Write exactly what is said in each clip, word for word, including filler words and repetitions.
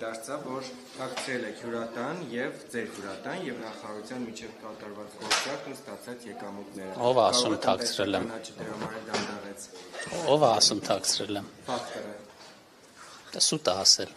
դարձավ, որ ակցիել եք հյուրատան եւ ձեր հյուրատան եւ նախարարության միջև կատարված գործակն ու ստացած եկամուտները։ Ով ասում թաքցրել եմ։ Ով ասում թաքցրել եմ։ Ֆակտորը։ Դա սուտ է ասել։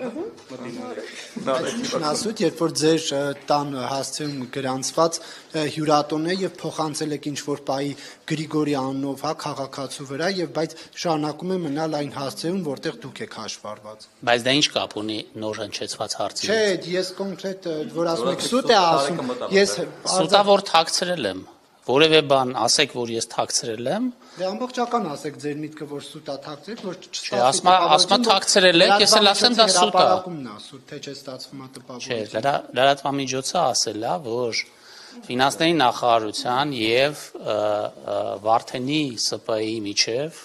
Ասույթ, երբ որ ձեր տան հասցեում գրանցված հյուրատոն է եւ փոխանցել եք ինչ-որ պայի Գրիգորի անունով, հա, քաղաքացու վրա եւ բայց շարունակում է մնալ այն հասցեում, որտեղ դուք եք հաշվառված։ Բայց դա ինչ կապ ունի նոր հնչեցված հարցի հետ։ Չէ, ես կոնկրետ որ ասում եք սուտ է ասում, ես սուտա որ թաքցրել եմ։ Որևէ բան ասեք, որ ես թաքցրել եմ։ Դե ամբողջական ասեք ձեր միտքը, որ սուտ է թաքցրել, որ Չէ, ասма ասма թաքցրել եք, ես էլ ասեմ դա սուտ է։ Սուտ թե չէ ստացվում է տպավորություն։ Չէ, լրատվամիջոցը ասել է, որ ֆինանսների նախարարության եւ Վարդենի ՍՊ-ի միջև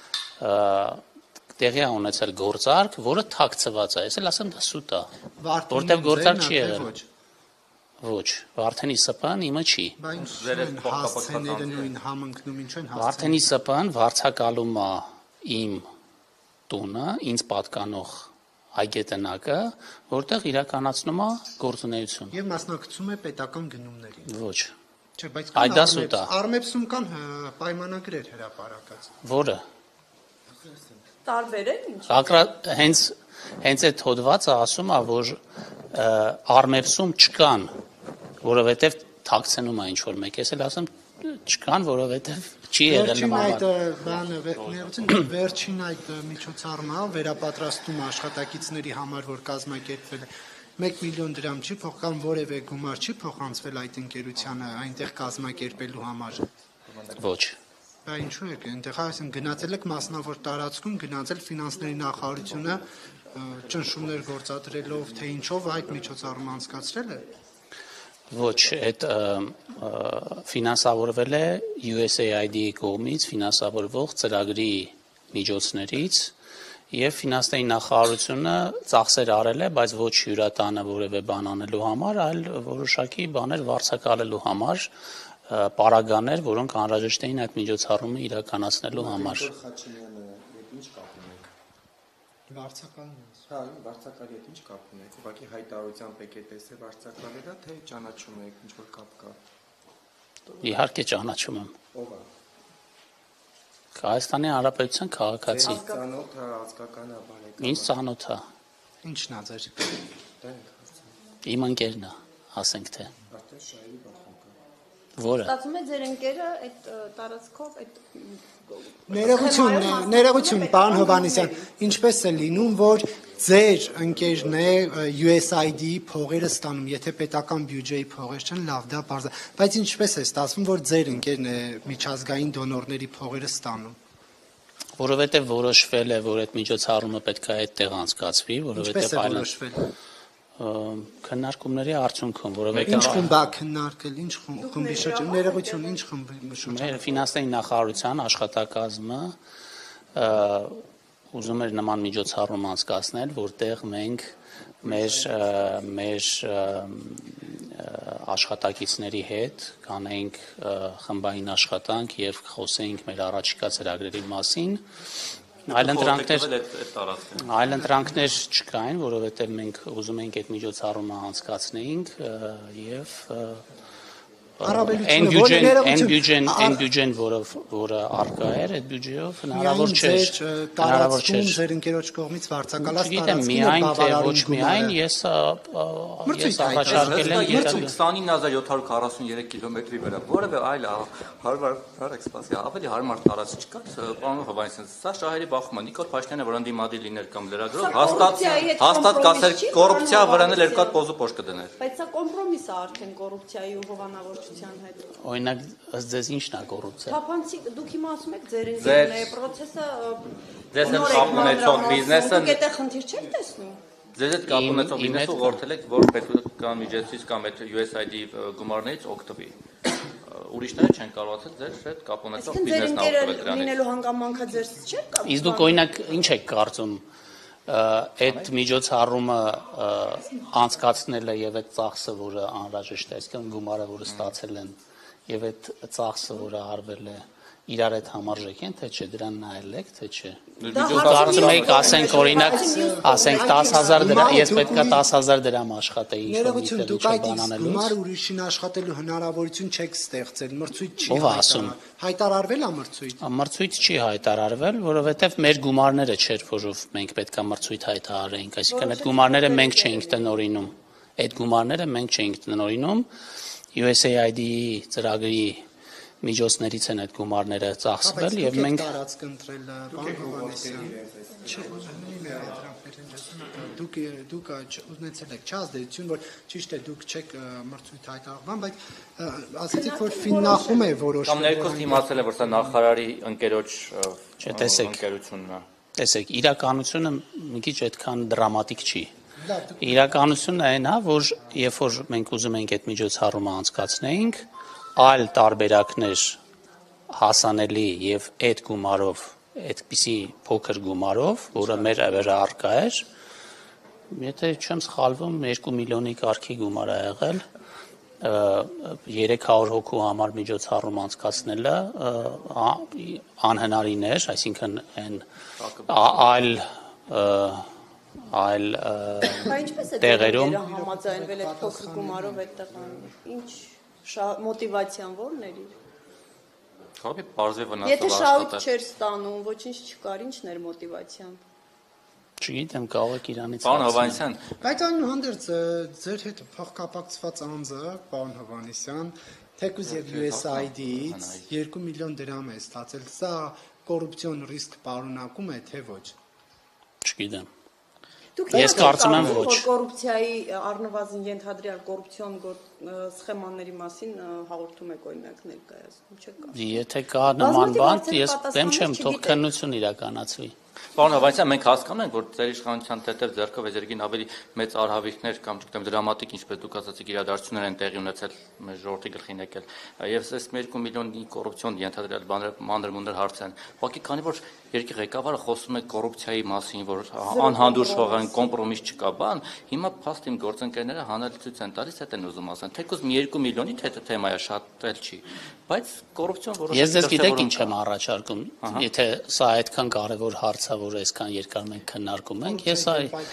տեղի ունեցել գործարք, որը թաքցված է։ Ես էլ ասեմ դա սուտ է։ Որտեվ գործարք չի եղել։ Ոչ, Վարդենի ՍՊ-ն իմը չի։ Բայց հասցեները նույն համընկնում ինչ են հասցեները։ Վարդենի ՍՊ-ն վարձակալում է իմ տունը, ինձ պատկանող այգետնակը, որտեղ իրականացնում է գործունեություն։ Եվ մասնակցում է պետական գնումներին։ Ոչ։ Չէ, բայց Այդ դա սուտ է։ Արմեպսում կան պայմանագրեր հրապարակած։ Որը։ Տարբեր են ինչ։ Հենց հենց այդ հոդվածը ասում է, որ Արմեպսում չկան, որովհետև թաքցնում է ինչ-որ մեկ, ես էլ ասեմ չկան, որովհետև չի եղել նման բան։ Վերջին այդ միջոցառումը վերապատրաստում աշխատակիցների համար, որ կազմակերպվել է, մեկ միլիոն դրամ չի փոխկան, որևէ գումար չի փոխանցվել այդ ընկերությանը այնտեղ կազմակերպելու համար։ Ոչ։ Բա ինչու եք այնտեղ ասեմ գնացել եք մասնավոր տարածքում, գնացել ֆինանսների նախարարությունը ճնշումներ գործադրելով, թե ինչով այդ միջոցառումը անցկացրել է։ Ոչ, այդ ֆինանսավորվել է U S A I D-ի կողմից ֆինանսավորվող ծրագրի միջոցներից եւ ֆինանսների նախարարությունը ծախսեր արել է, բայց ոչ հյուրատանը որևէ բան անելու համար, այլ որոշակի բաներ վարձակալելու համար, պարագաներ, որոնք անհրաժեշտ էին այդ միջոցառումը իրականացնելու համար։ Վարձակալն Հա, վարձակալի հետ ինչ կապ ունեք։ Ուղղակի հայտարարությամբ եք տեսել վարձակալել, թե ճանաչում եք, ինչ որ կապ կա։ Իհարկե ճանաչում եմ։ Ո՞վ է։ Հայաստանի Հանրապետության քաղաքացի։ Ծանոթ է, ազգական է, բարեկամ։ Ինչ ծանոթ է։ Ինչն է ձեր։ Դա ենք ասում։ Իմ ընկերն է, ասենք թե։ Արդեն շահերի բախում կա։ Որը։ Ստացվում է ձեր ընկերը այդ տարածքով այդ Ներողություն, ներողություն, պարոն Հովհաննիսյան, ինչպես է լինում, որ ձեր ընկերն է U S A I D-ի փողերը ստանում, եթե պետական բյուջեի փողեր չեն, լավ, դա բարձ է, բայց ինչպես է ստացվում, որ ձեր ընկերն է միջազգային դոնորների փողերը ստանում։ Որովհետև որոշվել է, որ այդ միջոցառումը պետք է այդտեղ անցկացվի, որովհետև այլն քննարկումների արդյունքում, որովհետև Ինչ խումբ է քննարկել, ինչ խմբի շրջան, ներողություն, ինչ խմբի շրջան։ Ֆինանսների նախարարության աշխատակազմը ուզում էր նման միջոցառում անցկացնել, որտեղ մենք մեր մեր աշխատակիցների հետ կանենք խմբային աշխատանք եւ խոսեինք մեր առաջիկա ծրագրերի մասին։ Այլընտրանքներ այլընտրանքներ չկային, որովհետև մենք ուզում էինք այդ միջոցառումը անցկացնեինք եւ այն բյուջեն, այն բյուջեն, այն բյուջեն, որը որը արկա էր, այդ բյուջեով հնարավոր չէր, հնարավոր չէր։ Ձեր ընկերոջ կողմից վարձակալած տարածքին միայն թե ոչ միայն ես ես առաջարկել եմ քսանինը հազար յոթ հարյուր քառասուններեք կիլոմետրի վրա, որևէ այլ հարմար էքսպանսիա, ավելի հարմար տարածք չկա, պարոն Հովհաննիսյան, սա շահերի բախում է, Նիկոլ Փաշինյանը որոն դիմադի լիներ կամ լրագրող, հաստատ հաստատ կասեր կոռուպցիա վրան էլ երկու հատ պոզուպոշ կդներ։ Բայց սա կոմպրոմիս է արդեն կոռուպցիայի ու հովանավորչության հետ։ Օրինակ, ըստ ձեզ ի՞նչն է կոռուպցիա։ Թափանցիկ, դուք հիմա ասում եք ձեր ընկերն է, process-ը ձեզ հետ կապ ունեցող բիզնեսը դուք այդտեղ խնդիր չեք տեսնում։ Ձեզ հետ կապ ունեցող բիզնեսը ուղղորդել եք, որ պետական միջոցից կամ այդ U S A I D գումարներից օգտվի։ Ուրիշները չեն կարողացել ձեր հետ կապ ունեցող բիզնեսն օգտվել դրանից։ Լինելու հանգամանքը ձեր չէ՞ կամ։ Իսկ դուք օրինակ ինչ եք կարծում այդ միջոցառումը անցկացնելը եւ այդ ծախսը, որը անհրաժեշտ է, այսինքն գումարը, որը ստացել են, եւ այդ ծախսը, որը արվել է, իրար հետ համարժեք են, թե չէ, դրան նայել եք, թե չէ։ Դա Կարծում եք, ասենք օրինակ, ասենք դես հազար դրամ, ես պետքա դես հազար դրամ աշխատեի ինչ-որ Ներողություն, միտեղ դուք այդ ինչ-որ իսկ բան գումար անելուց։ ուրիշին աշխատելու հնարավորություն չեք ստեղծել, մրցույթ չի Ով ա ասում։ հայտարարվել է մրցույթ։ Մրցույթ չի հայտարարվել, որովհետև մեր գումարները չէր, որով մենք պետքա մրցույթ հայտարարեինք, այսինքն այդ գումարները մենք չէինք տնօրինում։ Այդ գումարները մենք չէինք տնօրինում, U S A I D-ի ծրագրի միջոցներից են այդ գումարները ծախսվել եւ մենք տարածք ընտրել բան Հովանեսյան։ Չէ, դուք դուք ունեցել եք չազդեցություն, որ ճիշտ է դուք չեք մրցույթ հայտարարvan, բայց ասացիք որ ֆիննախում է որոշ Կամ ներքուստ իմացել է, որ սա նախարարի ընկերոջ ընկերությունն է։ տեսեք, իրականությունը մի քիչ այդքան դրամատիկ չի։ Իրականությունն այն է, որ երբ որ մենք ուզում ենք այդ միջոցառումը անցկացնեինք, այլ տարբերակներ հասանելի եւ այդ գումարով, այդպիսի փոքր գումարով, որը մեր վրա առկա էր, եթե չեմ սխալվում, երկու միլիոնի կարգի գումար է եղել, երեք հարյուր հոգու համար միջոցառում անցկացնելը անհնարին էր, այսինքն այն այլ այլ տեղերում համաձայնվել այդ փոքր գումարով այդտեղ ինչ մոտիվացիան ո՞րն էր իր։ Խաբի բարձր վնասով Եթե շահույթ չէր ստանում, ոչինչ չկար, ինչն էր մոտիվացիան։ Չգիտեմ, կարող եք իրանից Պարոն Հովանեսյան, Բայց այնուհանդերձ ձեր հետ փոխկապակցված անձը, պարոն Հովանեսյան, թեկուզ եւ U S A I D-ից երկու միլիոն դրամ է ստացել, սա կոռուպցիոն ռիսկ պարունակում է, թե ոչ։ Չգիտեմ։ Դուք Ես կարծում եմ ոչ։ որ կոռուպցիայի առնվազն ենթադրյալ կոռուպցիոն սխեմաների մասին հաղորդում եք օրինակ ներկայացնում, չեք կարող։ Եթե կա նման բան, ես դեմ չեմ, թող քննություն իրականացվի։ Պարոն Հովանեսյան, մենք հասկանում ենք, որ ձեր իշխանության տետև ձեռքով եզերքին ավելի մեծ արհավիրքներ կամ չգիտեմ դրամատիկ, ինչպես դուք ասացիք, իրադարձություններ են տեղի ունեցել մեր ժողովրդի գլխին եկել։ Եվ այս երկու միլիոնի կոռուպցիոն ենթադրյալ մանր-մունդր հարց են։ Ուղղակի քանի որ երկրի ղեկավարը խոսում է կոռուպցիայի մասին, որ անհանդուրժող են, կոմպրոմիս չկա, բան, հիմա փաստ իմ գործընկերները հանրացույց են տալիս, այդ են ուզում ասեն։ Թեկուզ մի երկու միլիոնի թեմայա շատ էլ չի, բայց կոռուպցիոն որոշ Ես ձեզ գիտեք ինչ եմ առաջարկում, եթե սա այդքան կարևոր հարց է, որ այսքան երկար մենք քննարկում ենք, ես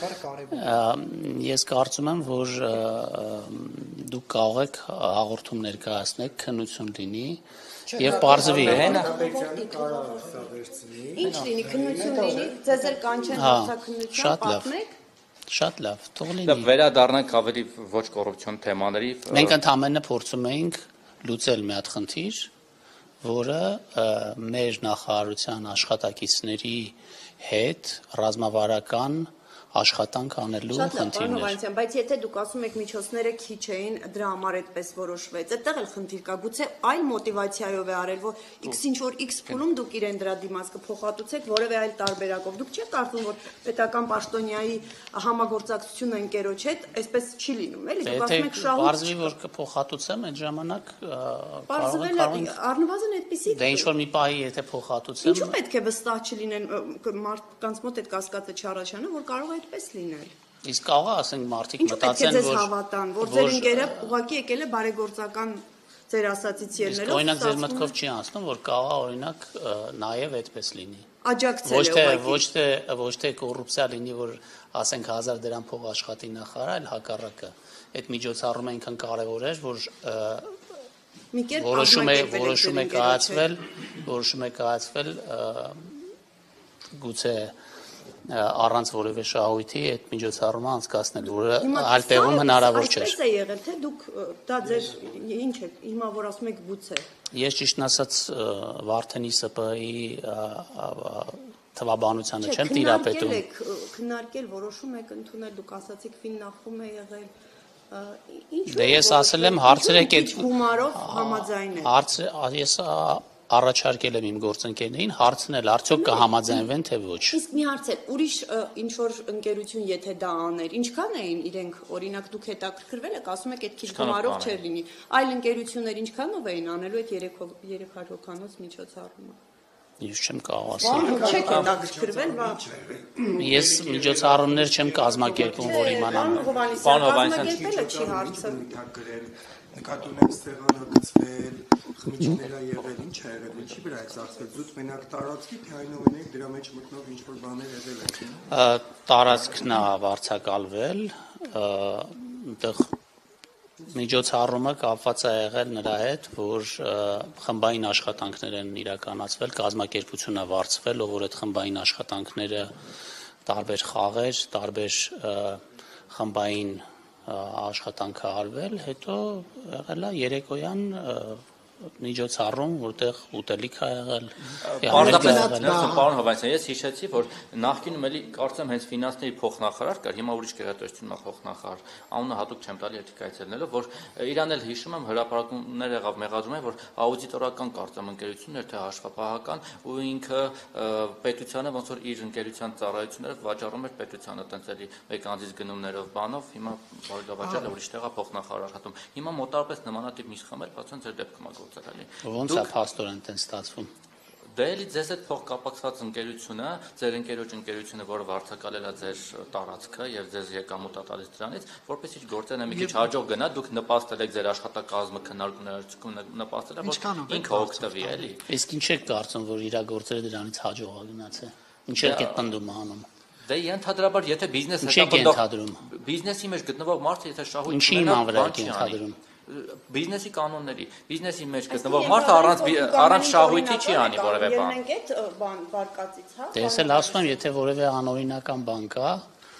ես կարծում եմ, որ դուք կարող եք հաղորդում ներկայացնել, քննություն լինի եւ բարձվի։ Ինչ լինի, քննություն լինի, ձեզ էլ կանչեն հարցաքննություն պատմեք։ Շատ լավ, թող լինի։ Վերադառնանք ավելի ոչ կոռուպցիոն թեմաների։ Մենք ընդհանրապես փորձում ենք լուծել մի հատ խնդիր, որը մեր նախարարության աշխատակիցների հետ ռազմավարական աշխատանք անելու խնդիրներ։ Շատ բայց եթե դուք ասում եք միջոցները քիչ էին, դրա համար այդպես որոշվեց, այդտեղ էլ խնդիր կա, գուցե այլ մոտիվացիայով է արել, որ X ինչ որ X փուլում դուք իրեն դրա դիմաց կփոխհատուցեք որևէ այլ տարբերակով։ Դուք չեք կարծում, որ պետական պաշտոնյայի համագործակցությունը ընկերոջ հետ այսպես չի լինում, էլի։ Դուք ասում եք շահույթ։ Բարձրի որ կփոխհատուցեմ, այդ ժամանակ կարող է առնվազն այդպեսի։ Դե ինչ որ մի պահի եթե փոխհատուցեմ։ Ինչու պետք է վստահ չլինեն մարդկանց մոտ այդ կասկածը չառաջանա, որ կարող է այդպես լինել։ Իսկ կարող է ասենք մարդիկ մտածեն, որ ինչու պետք է ձեզ հավատան, որ ձեր որ- ընկերը ուղղակի եկել է բարեգործական ձեր ասացից Իսկ ելնելով։ օրինակ ձեր մտքով չի անցնում, որ կարող է օրինակ նաև այդպես լինի։ Աջակցել Ոչ է թե ուղղակի։ ոչ թե ոչ թե կոռուպցիա լինի, որ ասենք հազար դրամ փող աշխատի նախարար, այլ հակառակը։ Այդ միջոցառումը այնքան կարևոր էր, որ ը, Մի կերպ որոշում է կազմակերպել եք որոշում է ձեր կայացվել, որոշում է կայացվել ը, գուցե ը, առանց որևէ շահույթի այդ միջոցառումը անցկացնել, որը Հիմա այլ տեղում սա հնարավոր չէր։ Այսպես է եղել, թե դուք ը, դա ձեր ինչ է, հիմա որ ասում եք գուցե։ Ես ճիշտն ասած ը, Վարդենի Սը Պ Ի թվաբանությանը չեմ տիրապետում։ Քննարկել եք, ը, քննարկել, որոշում եք ընդունել, դուք ասացիք ֆիննախում է եղել։ ը, Ինչու՞։ Դե ես ասել եմ հարցրեք այդ գումարով համաձայնել։ Հարցը ես առաջարկել եմ իմ գործընկերներին հարցնել, արդյոք կհամաձայնվեն թե ոչ։ Իսկ մի հարց է, ուրիշ ինչ որ ընկերություն եթե դա աներ, ինչքան էին իրենք, օրինակ դուք հետաքրքրվել եք, ասում եք այդ քիչ գումարով չէր լինի։ Այլ ընկերություններ ինչքանով էին անելու այդ երեք հարյուր հոգանոց միջոցառումը։ Ես չեմ կարող ասել։ Չեք հետաքրքրվել, բա։ Ես միջոցառումներ չեմ կազմակերպում, որ իմանամ։ Պարոն Հովանեսյան, կազմակերպելը չի հարցը։ Նկատունակ սեղանագծվել, Խմիչքներ ա եղել, ինչ ա եղել, ինչի վրա է ծախսվել, զուտ մենակ տարածքի, թե այնուամենայնիվ դրա մեջ մտնող ինչ-որ բաներ եղել են։ Տարածքն է վարձակալվել, այնտեղ միջոցառումը կապված է եղել նրա հետ, որ խմբային աշխատանքներ են իրականացվել, կազմակերպությունը վարձվել, ով որ այդ խմբային աշխատանքները տարբեր խաղեր, տարբեր խմբային աշխատանքը արվել, հետո եղել է երեկոյան միջոցառում, որտեղ ուտելիք ա եղել։ Պարոն Հովհաննիսյան, ես հիշեցի, որ նախկինում էլի կարծեմ հենց ֆինանսների փոխնախարար կար, հիմա ուրիշ գերատեսչությունն է փոխնախարար, անունը հատուկ չեմ տալի երթի կայցելնելով, որ իրան էլ հիշում եմ հրապարակումներ եղավ մեղադրում են, որ աուդիտորական կարծեմ ընկերություններ, թե հաշվապահական, ու ինքը պետությանը ոնց որ իր ընկերության ծառայությունները վաճառում էր պետությանը, տենց էլի մեկ անձից գնումներով բանով, հիմա վաճառել ուրիշ տեղա փոխնախարար հատում։ Հիմա մոտարպես նմանատիպ միշտ խմել, բացեն ձեր դեպքում Ոնց է փաստորեն տենց ստացվում։ Դե էլի ձեզ այդ փոխկապակցված ընկերությունը, ձեր ընկերոջ ընկերությունը, որը վարձակալել է ձեր տարածքը եւ ձեզ եկամուտ է տալիս դրանից, որպես իր գործերն մի քիչ հաջող գնա, դուք նպաստել եք ձեր աշխատակազմը քննարկումները նպաստել եք, որ ինքը օգտվի, էլի։ Իսկ ինչ եք կարծում, որ իր գործերը դրանից հաջող է գնացել։ Ինչ եք այդ տնդում անում։ Դե ենթադրաբար, եթե բիզնես հետապնդող բիզնեսի մեջ գտնվող մարդը, եթե շահույթ ունենա, ինչի իման վրա եք ենթադրում։ Բիզնեսի կանոնների, բիզնեսի մեջ գտնվող մարդը առանց առանց շահույթի չի անի որևէ բան։ Ելնենք այդ բան վարկածից, հա։ Դե ես էլ ասում եմ, եթե որևէ անօրինական բան կա,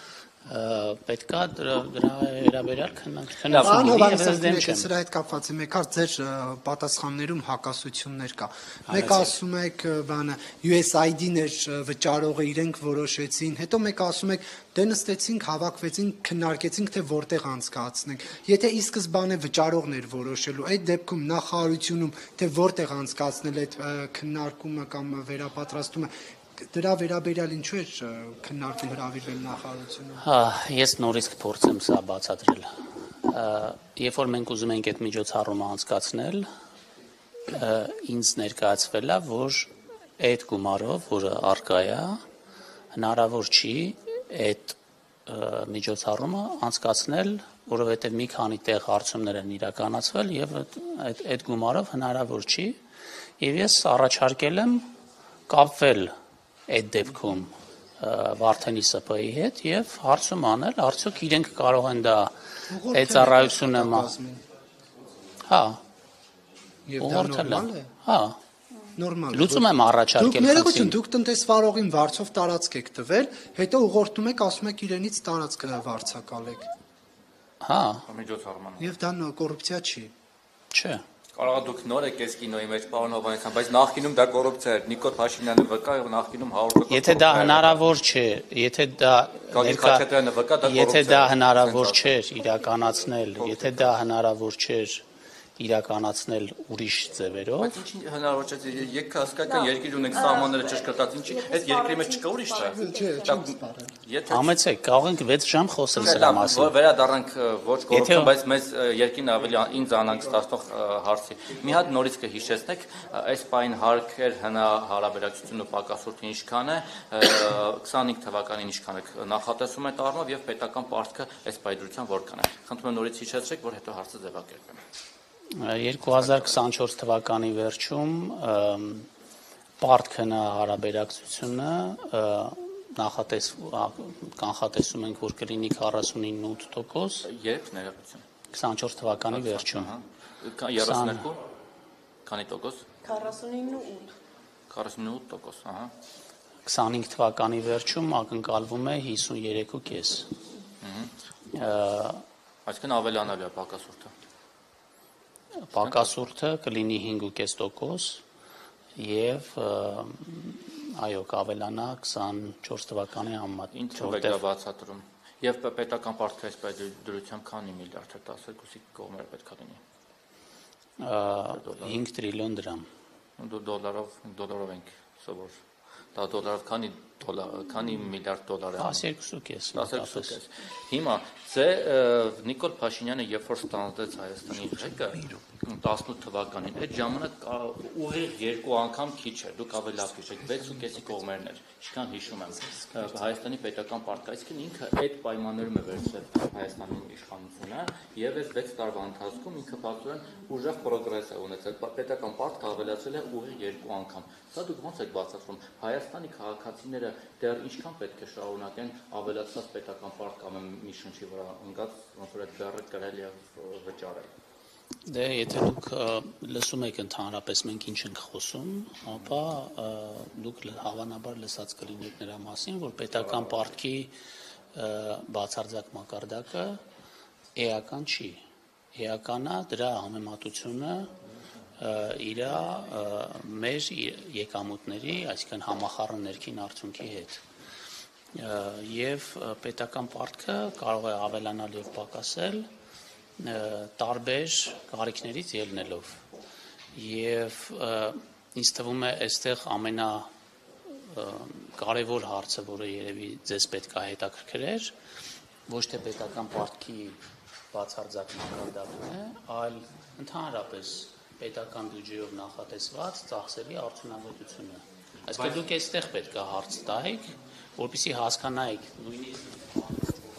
պետքա դրա վերաբերյալ քննարկել։ Սրա հետ կապված է մեկ հատ ձեր պատասխաններում հակասություններ կա։ Մեկ ասում եք, բանը յու էս այ դի-ներ վճարողը իրենք որոշեցին, հետո մեկ ասում եք դե նստեցինք, հավաքվեցինք, քննարկեցինք, թե որտեղ անցկացնենք։ Եթե ի սկզբանե վճարողներ որոշելու, այդ դեպքում նախարարությունում թե որտեղ անցկացնել այդ քննարկումը կամ վերապատրաստումը, դրա վերաբերյալ ինչու է քննարկում հրավիրվել նախարարությունը։ Հա, ես նորից կփորձեմ սա բացատրել։ Երբ որ մենք ուզում ենք այդ միջոցառումը անցկացնել, ինձ ներկայացվել է, որ այդ գումարով, որը առկա է, հնարավոր չի այդ միջոցառումը անցկացնել, որովհետև մի քանի տեղ հարցումներ են իրականացվել եւ այդ այդ գումարով հնարավոր չի, եւ ես առաջարկել եմ կապվել այդ դեպքում Վարդենի Ս Փ ի հետ եւ հարցում անել, արդյոք իրենք կարող են դա այդ ծառայությունը հա ուղղորդել են հա նորմալ լուծում եմ առաջարկել դուք ներողություն դուք տնտեսվարողին վարձով տարածք եք տվել, հետո ուղղորդում եք, ասում եք իրենից տարածքը վարձակալեք հա միջոցառման եւ դա կոռուպցիա չի չէ Կարող է դուք նոր եք այս կինոյի մեջ, պարոն Հովհաննիսյան, բայց նախկինում դա կոռուպցիա էր։ Նիկոլ Փաշինյանը վկա եւ նախկինում հարյուր տոկոս Եթե դա հնարավոր չէ, եթե դա Խաչատրյանը վկա, դա եթե դա հնարավոր չէր իրականացնել, եթե դա հնարավոր չէր իրականացնել ուրիշ ձևերով։ Բայց ինչի հնարավոր չէ, եկք հասկական երկիր ունենք սահմանները ճշգրտած, ինչի այդ երկրի մեջ չկա ուրիշ չէ։ Համեցեք, կարող ենք վեց ժամ խոսել սրա մասին։ Վերադառնանք ոչ կոռուպցիա, բայց մեզ երկին ավելի ինձ անհանգստացնող հարցի։ Մի հատ նորից կհիշեցնեք, այս պայն հարկ էր հնա հարաբերակցությունը պակասուրդի ինչքան է, քսանհինգ թվականին ինչքան է նախատեսում այդ առումով եւ պետական պարտքը այս պայծրության որքան է։ Խնդրում եմ նորից հիշեցրեք, որ հետո հարցը ձևակերպեմ։ երկու հազար քսանչորս թվականի վերջում պարտքնա հարաբերակցությունը նախատես կանխատեսում ենք, որ կլինի քառասունինը տոկոս Երբ ներողություն քսանչորս թվականի վերջում երեսունյոթ քանի տոկոս քառասունինը ութ քառասունութ տոկոս ահա քսանհինգ թվականի վերջում ակնկալվում է հիսուներեք ու կես Այսինքն ավելանալու է պակասուրդը Պակասուրդը կլինի հինգ ու կես տոկոս եւ այո կավելանա քսանչորս թվականի համեմատ ինչ որտեղ բացատրում եւ պետական պարտքը այս դրությամբ քանի միլիարդ է տասներկուսի կողմերը պետք է լինի հինգ տրիլիոն դրամ դոլարով դոլարով ենք սովոր դա դոլարով քանի դոլար, քանի միլիարդ դոլար է։ տասներկու կես տասներկու կես։ Հիմա ձե Նիկոլ Փաշինյանը երբ որ ստանձնեց Հայաստանի ղեկը տասնութ թվականին, այդ ժամանակ ուղիղ երկու անգամ քիչ էր, դուք ավելի լավ հիշեք, վեց ու կեսի կողմերն էր, ինչքան հիշում եմ։ Հայաստանի պետական պարտքայցքն ինքը այդ պայմաններում է վերցրել Հայաստանում իշխանությունը եւ այս վեց տարվա ընթացքում ինքը բացորեն ուժեղ պրոգրես է ունեցել, պետական պարտքը ավելացել է ուղիղ երկու անգամ։ Սա դուք ո՞նց եք բացատրում։ Հայաստանի քաղաքացիները դեռ ինչքան պետք է շարունակեն ավելացած պետական պարտք ամեն մի շնչի վրա ընկած, ոնց որ այդ բեռը կրել եւ վճարել։ Դե եթե դուք լսում եք ընդհանրապես մենք ինչ ենք խոսում, ապա դուք հավանաբար լսած կլինեք նրա մասին, որ պետական պարտքի բացարձակ մակարդակը էական չի։ Էականա դրա համեմատությունը իր մեր եկամուտների, այսինքն համախառն ներքին արդյունքի հետ։ Եվ պետական պարտքը կարող է ավելանալ եւ պակասել տարբեր կարիքներից ելնելով եւ ինձ թվում է այստեղ ամենա կարևոր հարցը, որը երևի ձեզ պետք է հետաքրքրեր, ոչ թե պետական պարտքի բացարձակ մակարդակն է, այլ ընդհանրապես պետական բյուջեով նախատեսված ծախսերի արդյունավետությունը։ Այսինքն դուք այստեղ պետք է հարց տայիք, որպեսզի հասկանայիք նույնիսկ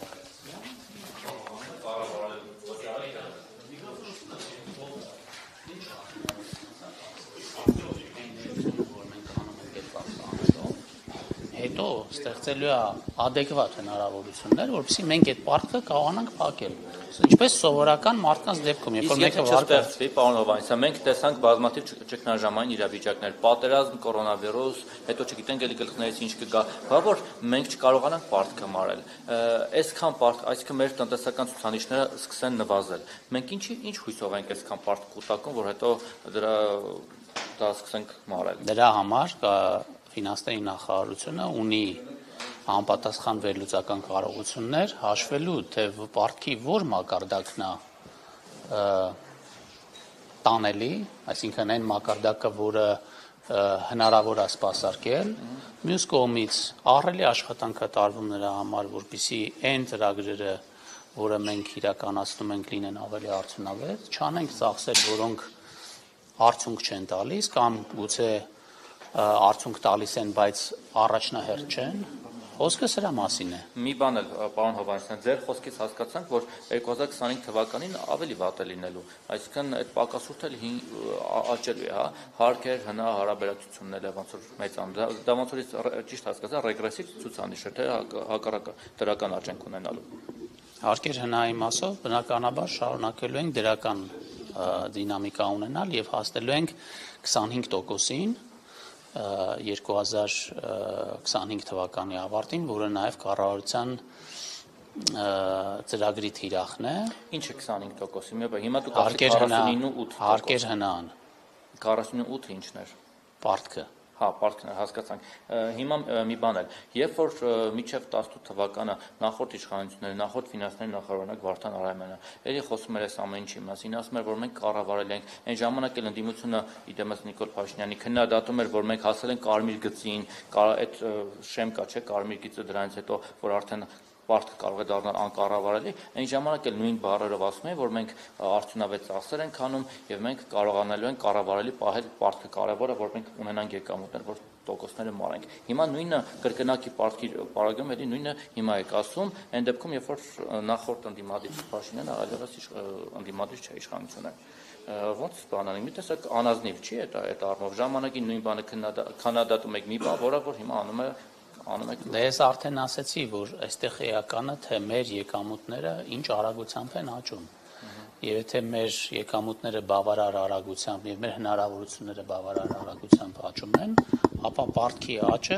հետո ստեղծելու է adekvat հնարավորություններ, որպեսզի մենք այդ պարտքը կարողանանք փակել։ Ինչպես սովորական մարդկանց դեպքում, երբ որ մեկը վարկը ստեղծվի, պարոն Հովհաննիսյան, մենք տեսանք բազմաթիվ ճգնաժամային իրավիճակներ, պատերազմ, կորոնավիրուս, հետո չգիտենք էլի գլխներից ինչ կգա, բա որ մենք չկարողանանք պարտքը մարել։ Այսքան պարտ, այսինքն մեր տնտեսական ցուցանիշները սկսեն նվազել։ Մենք ինչի ինչ հույսով ենք այսքան պարտ կուտակում, որ հետո դրա դա սկսենք մարել։ Դրա համար ֆինանսների նախարարությունը ունի անպատասխան վերլուծական կարողություններ հաշվելու, թե պարտքի որ մակարդակն է տանելի, այսինքն այն մակարդակը, որը հնարավոր է սպասարկել, մյուս կողմից ահռելի աշխատանք է տարվում նրա համար, որպեսզի այն ծրագրերը, որը մենք իրականացնում ենք, լինեն ավելի արդյունավետ, չանենք ծախսեր, որոնք արդյունք չեն տալիս կամ գուցե արդյունք տալիս են, բայց առաջնահերթ չեն, խոսքը սրա մասին է։ Մի բան էլ, պարոն Հովհաննիսյան, ձեր խոսքից հասկացանք, որ երկու հազար քսանհինգ թվականին ավելի վատ է լինելու, այսինքն այդ պակասուրդը աճելու է, հա, հարկեր, հնա, հարաբերակցությունները ոնց որ մեծանում, դա ոնց որ ճիշտ հասկացա, ռեգրեսիվ ցուցանիշ է, թե հակառակը դրական աճենք ունենալու։ Հարկեր հնայի մասով բնականաբար շարունակելու ենք դրական դինամիկա ունենալ եւ հասնելու ենք քսանհինգ տոկոսին երկու հազար քսանհինգ թվականի ավարտին, որը նաև կառավարության ծրագրի թիրախն է։ Ինչ է քսանհինգ տոկոսի։ Հիմա դուք հարկեր քառասունինու ութ հարկեր հնան։ քառասունինու ութը ինչն էր։ Պարտքը։ Հա, պարտքն հասկացանք։ Հիմա մի բան էլ, երբ որ մինչև տասնութ թվականը նախորդ իշխանությունները, նախորդ ֆինանսների նախարարօրինակ Վարդան Արամյանը, ելի խոսում էր այս ամեն ինչի մասին, ասում էր, որ մենք կառավարել ենք, այն ժամանակ էլ ընդդիմությունը իդեմս Նիկոլ Փաշինյանի քննադատում էր, որ մենք հասել ենք կարմիր գծին, այդ շեմ կա, չէ, կարմիր գիծը դրանից հետո, որ արդեն պարտքը կարող է դառնալ անկառավարելի, այն ժամանակ էլ նույն բառերով ասում են, որ մենք արդյունավետ ծախսեր ենք անում եւ մենք կարողանալու ենք կառավարելի պահել պարտքը կարևորը, որ մենք ունենանք եկամուտներ, որ տոկոսները մարենք։ Հիմա նույնը կրկնակի պարտքի պարագայում էլի նույնը հիմա եք ասում, այն դեպքում երբ որ նախորդ ընդդիմադիր Փաշինյանը այլևս ընդդիմադիր չէ իշխանությունը։ Ոնց բանալի, մի տեսակ անազնիվ չի այդ այդ առումով ժամանակին նույն բանը քննադատում եք մի բան, որը որ հիմա անում է Դե ես արդեն ասեցի, որ այստեղ էականը, թե մեր եկամուտները ինչ արագությամբ են աճում։ Եվ եթե մեր եկամուտները բավարար արագությամբ եւ մեր հնարավորությունները բավարար արագությամբ աճում են, ապա պարտքի աճը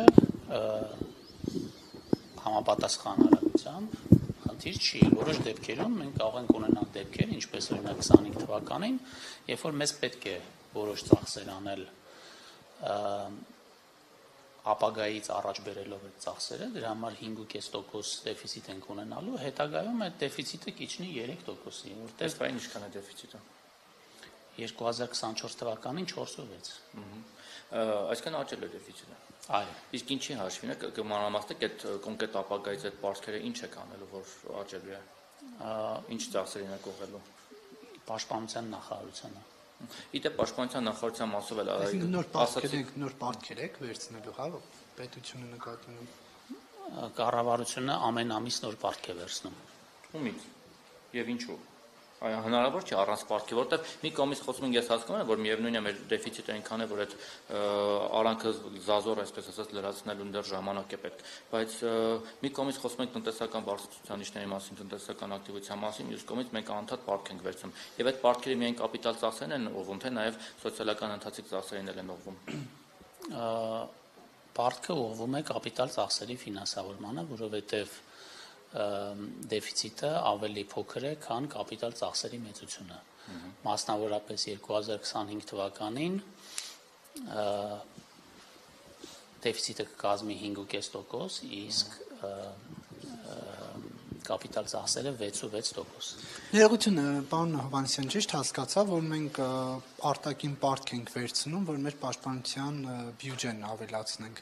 համապատասխան արագությամբ խնդիր չի։ Որոշ դեպքերում մենք կարող ենք ունենալ դեպքեր, ինչպես օրինակ քսանհինգ թվականին, երբ որ մեզ պետք է որոշ ծախսեր անել ապագայից առաջ բերելով այդ ծախսերը, դրա համար հինգ ու կես տոկոս դեֆիցիտ ենք ունենալու, հետագայում այդ դեֆիցիտը կիջնի երեք տոկոսի, որտեղ Այսպես ինչքան է դեֆիցիտը։ երկու հազար քսանչորս թվականին չորսովեց։ Այսքան աճել է դեֆիցիտը։ Այո։ Իսկ ինչի հաշվին է կմանրամասնեք այդ կոնկրետ ապագայից այդ պարտքերը ինչ է կանելու, որ աճելու է։ Ինչ ծախսերին է կողելու։ Պաշտպանության նախարարությունը։ Իդեպ պաշտպանության նախարարության մասով էլ Այսինքն նոր պարտքեր եք, նոր պարտքեր եք վերցնելու, հա, պետությունը նկատի ունի։ Կառավարությունը ամեն ամիս նոր պարտք է վերցնում։ Ումից եւ ինչու։ Այո, հնարավոր չէ առանց պարտքի, որովհետեւ մի կողմից խոսում ենք, ես հասկանում եմ, որ միևնույնն է մեր դեֆիցիտը այնքան է, որ այդ արանքը զազոր, այսպես ասած, լրացնելուն դեռ ժամանակ է պետք, բայց մի կողմից խոսում ենք տնտեսական բարձրացուցիչների մասին, տնտեսական ակտիվության մասին, մյուս կողմից մենք անդադ պարտք ենք վերցնում։ Եվ այդ պարտքերը միայն կապիտալ ծախսերն են ուղղվում, թե նաեւ սոցիալական ընթացիկ ծախսերին էլ են ուղղվում։ Պարտքը ուղղվում է կապիտալ ծախսերի ֆինանսավորմանը, որովհետեւ դեֆիցիտը ավելի փոքր է, քան կապիտալ ծախսերի մեծությունը։ Մասնավորապես երկու հազար քսանհինգ թվականին դեֆիցիտը կկազմի հինգ ու կես տոկոս, իսկ կապիտալ ծախսերը վեց ու վեց տոկոս։ Ներողություն, պարոն Հովհաննիսյան, ճիշտ հասկացա, որ մենք արտաքին պարտք ենք վերցնում, որ մեր պաշտպանության բյուջեն ավելացնենք։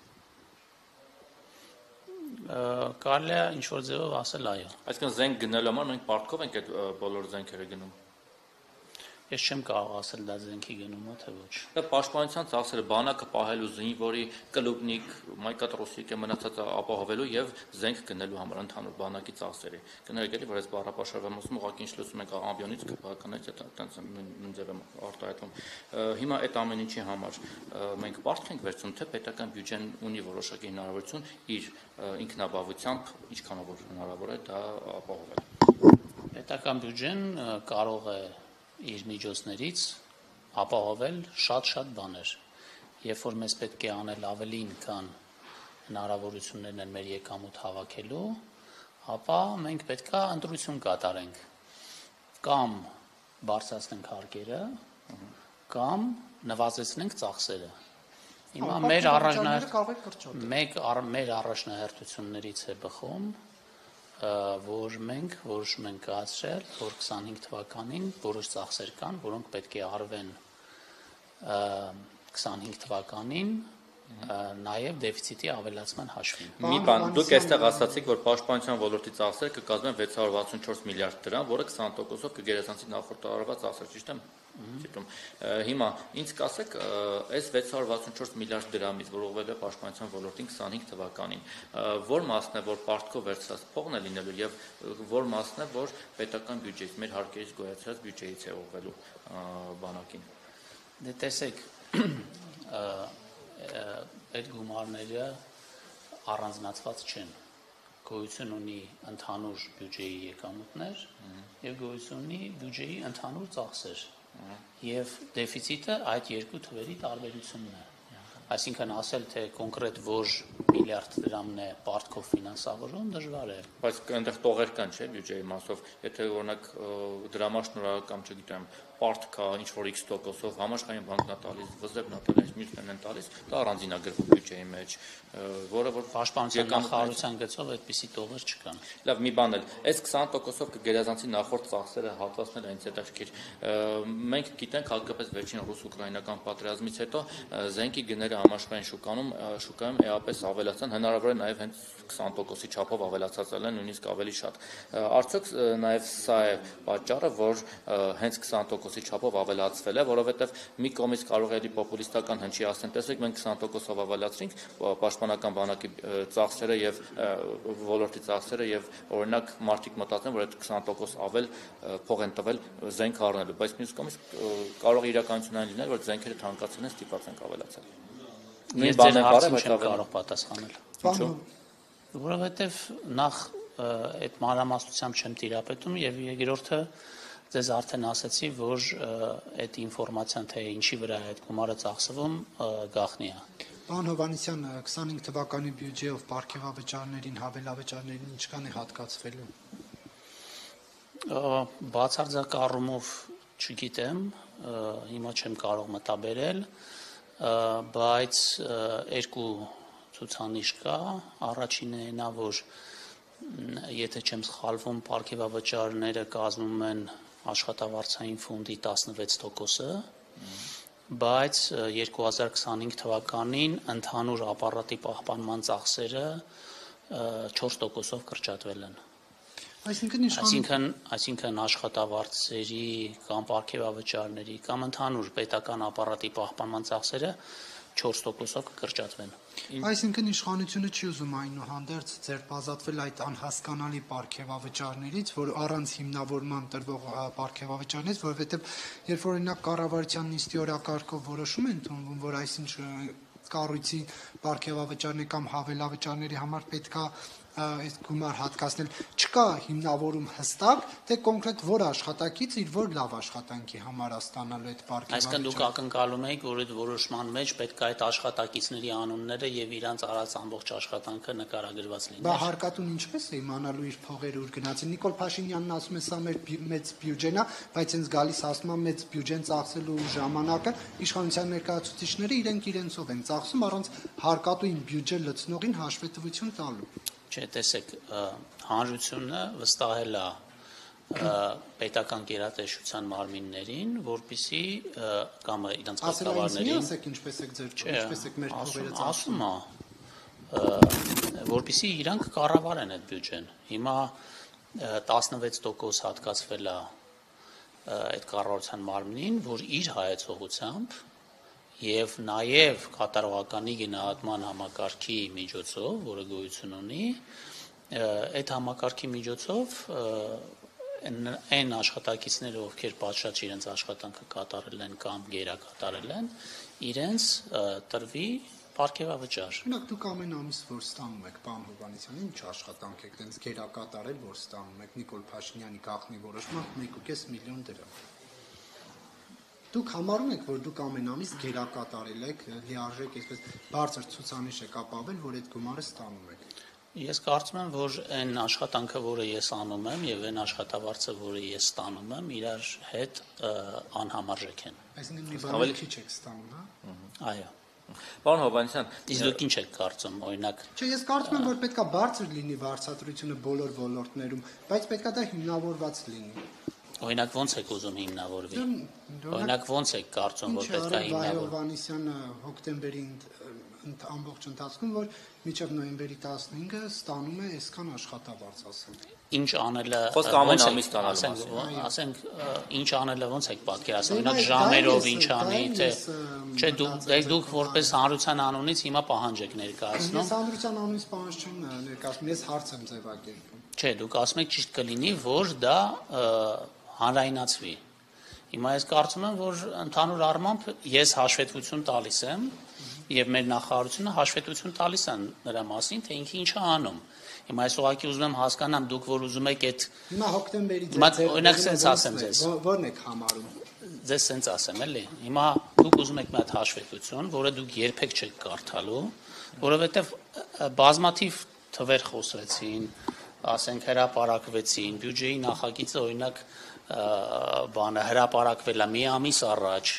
Կարելի է ինչ-որ ձևով ասել այո։ Այսինքն զենք գնելու համար մենք պարտքով ենք այդ բոլոր զենքերը գնում։ Ես չեմ կարող ասել դա զենքի գնումա թե ոչ։ Դա պաշտպանության ծախսերը բանակը պահելու զինվորի, կլուբնիկ, մայկատրոսիկ է մնացածը ապահովելու եւ զենք գնելու համար ընդհանուր բանակի ծախսերի։ Կներեք էլի, որ այս բառապաշարվեմ ասում ուղղակի ինչ լսում ենք ամբիոնից կբականից այդ այդպես նույն ձևը արտահայտվում։ Հիմա այդ ամեն ինչի համար մենք պարտք ենք վերցնում, թե պետական բյուջեն ունի որոշակի հնարավորություն իր ինքնաբավությամբ ինչքանով հնարավոր է դա ապահովել։ Պետական բյուջեն կարող է իր միջոցներից ապահովել շատ-շատ բաներ։ Երբ որ մեզ պետք է անել ավելին, քան հնարավորություններն են մեր եկամուտ հավաքելու, ապա մենք պետքա ընտրություն կատարենք։ Կամ բարձրացնենք հարկերը, կամ նվազեցնենք ծախսերը։ Հիմա մեր առաջնահերթ մեկ մեր առաջնահերթություններից է բխում, որ մենք որոշում ենք կայացրել, որ քսանհինգ թվականին որոշ ծախսեր կան, որոնք պետք է արվեն քսանհինգ թվականին նաև դեֆիցիտի ավելացման հաշվին։ Մի բան, դուք այստեղ ասացիք, որ պաշտպանության ոլորտի ծախսերը կկազմեն վեց հարյուր վաթսունչորս միլիարդ դրամ, որը քսան տոկոսով կգերազանցի նախորդ տարվա ծախսեր, ճիշտ եմ։ Ճիշտ։ Հիմա ինձ կասեք, այս վեց հարյուր վաթսունչորս միլիարդ դրամից, որ ուղղվել է պաշտպանության ոլորտին քսանհինգ թվականին, որ մասն է, որ պարտքով վերցրած փողն է լինելու եւ որ մասն է, որ պետական բյուջեից, մեր հարկերից գոյացած բյուջեից է ուղղվելու բանակին։ Դե տեսեք, այդ գումարները առանձնացված չեն։ Գոյություն ունի ընդհանուր բյուջեի եկամուտներ եւ գոյություն ունի բյուջեի ընդհանուր ծախսեր։ Եվ դեֆիցիտը այդ երկու թվերի տարբերությունն է։ Այսինքն ասել, թե կոնկրետ որ միլիարդ դրամն է պարտքով ֆինանսավորում, դժվար է։ Բայց այնտեղ տողեր կան, չէ՞, բյուջեի մասով։ Եթե օրինակ դրամաշնորհ կամ չգիտեմ, պարտք կա ինչ որ X տոկոսով, համաշխարհային բանկն է տալիս, վզդեբն է տալիս, մյուսներն են տալիս, դա առանձինագրվում բյուջեի մեջ, որը որ պաշտպանության նախարարության գծով այդպիսի տողեր չկան։ Լավ, մի բան էլ, այս քսան տոկոսով կգերազանցի նախորդ ծախսերը հատվածները այնց հետաքրքիր։ Մենք գիտենք հատկապես վերջին ռուս-ուկրաինական պատերազմից հետո զենքի գները համաշխարհային շուկայում շուկայում էապես ավելացան, հնարավոր է նաև հենց քսան տոկոսի չափով ավելացածել են, նույնիսկ ավելի շատ։ Արդյոք նաև սա է պատճառը, որ հենց քսան տոկոսի չափով ավելացվել է, որովհետև մի կողմից կարող է դի պոպուլիստական հնչի ասեն, տեսեք, մենք քսան տոկոսով ավելացրինք պաշտպանական բանակի ծախսերը եւ ոլորտի ծախսերը եւ օրինակ մարդիկ մտածեն, որ այդ քսան տոկոս ավել փող են տվել զենք առնելու, բայց մյուս կողմից կարող է իրականությունն այն լինել, որ զենքերը թանկացել են, ստիպված են ավելացել։ Նույն բանն է բարը, բայց կարող պատասխանել։ Ինչու՞։ Որովհետև նախ այդ մանրամասնությամբ չեմ տիրապետում եւ երկրորդը ձեզ արդեն ասացի, որ այդ ինֆորմացիան թե ինչի վրա է այդ գումարը ծախսվում գաղտնի է։ Պարոն Հովհաննիսյան, քսանհինգ թվականի բյուջեով պարգևավճարներին, հավելավճարներին ինչքան է հատկացվելու։ Բացարձակ առումով չգիտեմ, հիմա չեմ կարող մտաբերել, բայց երկու ցուցանիշ կա, առաջինը նա, որ եթե չեմ սխալվում, պարգևավճարները կազմում են աշխատավարձային ֆոնդի տասնվեց տոկոսը, բայց երկու հազար քսանհինգ թվականին ընդհանուր ապարատի պահպանման ծախսերը չորս տոկոսով կրճատվել են։ Այսինքն Այսինքն, այսինքն աշխատավարձերի կամ պարգևավճարների կամ ընդհանուր պետական ապարատի պահպանման ծախսերը չորս տոկոսով կկրճատվեն։ Այսինքն իշխանությունը չի ուզում այնուհանդերձ ձերբազատվել այդ անհասկանալի պարգևավճարներից, որ առանց հիմնավորման տրվող պարգևավճարներից, որովհետև երբ որ օրինակ կառավարության նիստի օրակարգով որոշում են ընդունվում, որ այսինչ կառույցի պարգևավճարների կամ հավելավճարների համար պետքա այս գումար հատկացնել, չկա հիմնավորում հստակ, թե կոնկրետ որ աշխատակից իր որ լավ աշխատանքի համար ստանալու այդ պարգևավճարը։ Այսինքն դուք ակնկալում եք, որ այդ որոշման մեջ պետք է այդ աշխատակիցների անունները եւ իրանց արած ամբողջ աշխատանքը նկարագրված լինի։ Բա հարկատուն ինչպես է իմանալու իր փողերը ուր գնացին։ Նիկոլ Փաշինյանն ասում է, սա մեր մեծ բյուջեն է, բայց հենց գալիս ասում է մեծ բյուջեն ծախսելու ժամանակը իշխանության ներկայացուցիչները իրենք իրենցով են ծախսում առանց հարկատուին բյուջե լցնողին հաշվետվություն տալու։ Չէ, տեսեք, հանրությունը վստահել է պետական գերատեսչության մարմիններին, որպեսզի կամ իրենց ղեկավարներին, ասեք ինչպես եք ձեր, ինչպես եք մեր փողերը ասում է, որպեսզի իրանք կառավարեն այդ բյուջեն։ Հիմա տասնվեց տոկոս հատկացվել է այդ կառավարության մարմնին, որ իր հայեցողությամբ եւ նաեւ կատարողականի գնահատման համակարգի միջոցով, որը գոյություն ունի, այդ համակարգի միջոցով այն աշխատակիցները, ովքեր պատշաճ իրենց աշխատանքը կատարել են կամ գերակատարել են, իրենց տրվի պարգևավճար։ Օրինակ դուք ամեն ամիս որ ստանում եք պարոն Հովհաննիսյան, ինչ աշխատանք եք տենց գերակատարել, որ ստանում եք Նիկոլ Փաշինյանի գաղտնի որոշմամբ մեկ կես միլիոն դրամ։ Դուք համարում եք, որ դուք ամեն ամիս գերակատարել եք, լիարժեք այսպես բարձր ցուցանիշ եք ապավել, որ այդ գումարը ստանում եք։ Ես կարծում եմ, որ այն աշխատանքը, որը ես անում եմ, եւ այն աշխատավարձը, որը ես ստանում եմ, իրար հետ անհամարժեք են։ Այսինքն մի բան քիչ եք ստանում, հա։ Այո։ Պարոն Հովհաննիսյան, Իսկ դուք ինչ եք կարծում, օրինակ։ Չէ, ես կարծում եմ, որ պետքա բարձր լինի վարձատրությունը բոլոր ոլորտներում, բայց պետքա դա հիմնավորված լինի։ Օրինակ ո՞նց եք ուզում հիմնավորվի։ Օրինակ ո՞նց եք կարծում, որ պետք է հիմնավորվի։ Հովհաննիսյանը հոկտեմբերի ամբողջ ընթացքում, որ մինչև նոյեմբերի տասնհինգը ստանում է այսքան աշխատավարձ, ասեմ։ Ինչ անելը Խոսքը ամեն ամիս ստանալու մասին։ Ասենք, ինչ անելը ոնց եք պատկերացնում, օրինակ ժամերով ինչ անի, թե չէ դուք դուք որպես հանրության անունից հիմա պահանջ եք ներկայացնում։ Ես հանրության անունից պահանջ չեմ ներկայացնում, ես հարց եմ ձևակերպում։ Չէ, դուք ասում եք ճիշտ կլինի, որ դա հանրայնացվի։ Հիմա ես կարծում եմ, որ ընդհանուր առմամբ ես հաշվետվություն տալիս եմ եւ մեր նախարարությունը հաշվետվություն տալիս են նրա մասին, թե ինքը ինչ է անում։ Հիմա ես ուղղակի ուզում եմ հասկանամ, դուք որ ուզում եք այդ Հիմա հոկտեմբերի օրինակ sense ասեմ ձեզ։ Ո՞րն եք համարում։ Ձեզ sense ասեմ, էլի։ Հիմա դուք ուզում եք մի հատ հաշվետվություն, որը դուք երբեք չեք կարդալու, որովհետեւ բազմաթիվ թվեր խոսվեցին, ասենք հրապարակվեցին, բյուջեի նախագիծը օրինակ բանը հրապարակվել է մի ամիս առաջ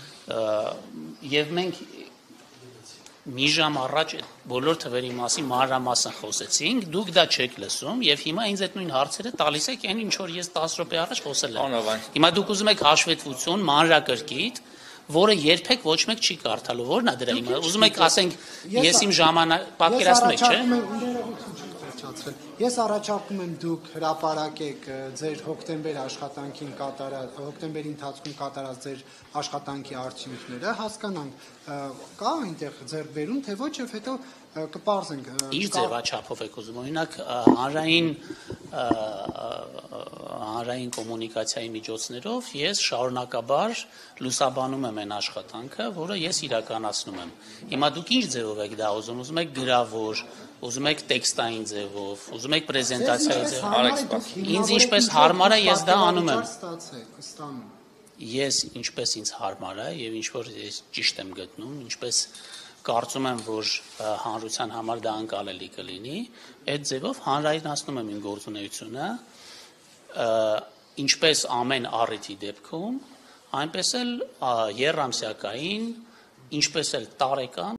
եւ մենք մի ժամ առաջ բոլոր թվերի մասին մանրամասն խոսեցինք, դուք դա չեք լսում եւ հիմա ինձ այդ նույն հարցերը տալիս եք այն ինչ որ ես տասը րոպե առաջ խոսել եմ։ Հիմա դուք ուզում եք հաշվետվություն մանրակրկիտ, որը երբեք ոչ մեկ չի կարդալու, ո՞րն է դրա հիմա։ Ուզում եք ասենք ես իմ ժամանակ պատկերացնում եք, չէ՞։ Ես առաջարկում եմ դուք հրապարակեք ձեր հոկտեմբեր աշխատանքին կատարած հոկտեմբերի ընթացքում կատարած ձեր աշխատանքի արդյունքները, հասկանանք կա այնտեղ ձեռքբերում, թե ոչ, եւ հետո կպարզենք։ Իր ձևաչափով եք ուզում, օրինակ հանրային հանրային կոմունիկացիայի միջոցներով ես շարունակաբար լուսաբանում եմ այն աշխատանքը, որը ես իրականացնում եմ։ Հիմա դուք ինչ ձևով եք դա ուզում, ուզում եք գրավոր, ուզում եք տեքստային ձևով, ուզում եք պրեզենտացիայի ձևով։ Ինձ ինչպես հարմար է, ես դա անում եմ։ Ես ինչպես ինձ հարմար է եւ ինչ որ ես ճիշտ եմ գտնում, ինչպես կարծում եմ, որ հանրության համար դա անկալելի կլինի, այդ ձևով հանրայնացնում եմ իմ գործունեությունը, ինչպես ամեն առիթի դեպքում, այնպես էլ եռամսյակային, ինչպես էլ տարեկան